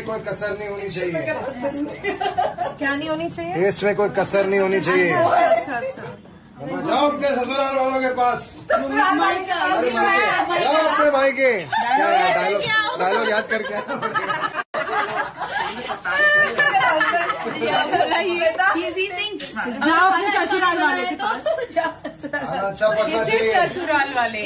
कोई कसर नहीं होनी चाहिए। क्या नहीं होनी चाहिए? टेस्ट में कोई कसर नहीं होनी चाहिए। अच्छा अच्छा। जाओ अपने ससुराल वालों के पास, मायके जाओ अपने भाई के। क्या यार डायलॉग याद करके जाओ अपने ससुराल वाले के पास। अच्छा पढ़ना चाहिए। ससुराल वाले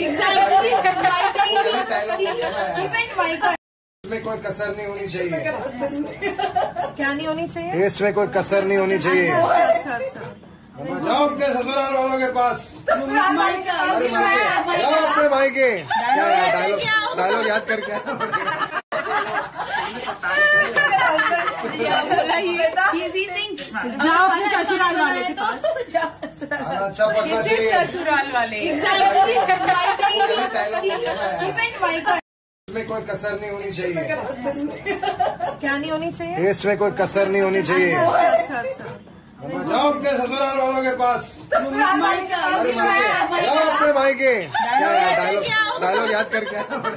में कोई कसर नहीं होनी चाहिए। क्या नहीं होनी चाहिए? टेस्ट में कोई कसर नहीं होनी चाहिए। अच्छा अच्छा। जाओ अपने ससुराल वालों के पास, मायके जाओ अपने भाई के। क्या यार डायलॉग याद करके जाओ अपने ससुराल वाले के पास। अच्छा पढ़ना चाहिए। ससुराल वाले में कोई कसर नहीं होनी चाहिए। क्या नहीं होनी चाहिए? टेस्ट में कोई कसर नहीं होनी चाहिए। अच्छा अच्छा। जाओ अपने ससुराल वालों के पास, मायके जाओ अपने भाई के। क्या यार डायलॉग याद करके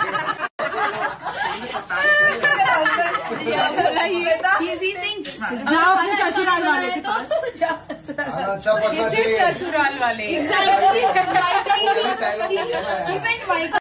जाओ अपने ससुराल वाले के पास। अच्छा पढ़ना चाहिए। ससुराल वाले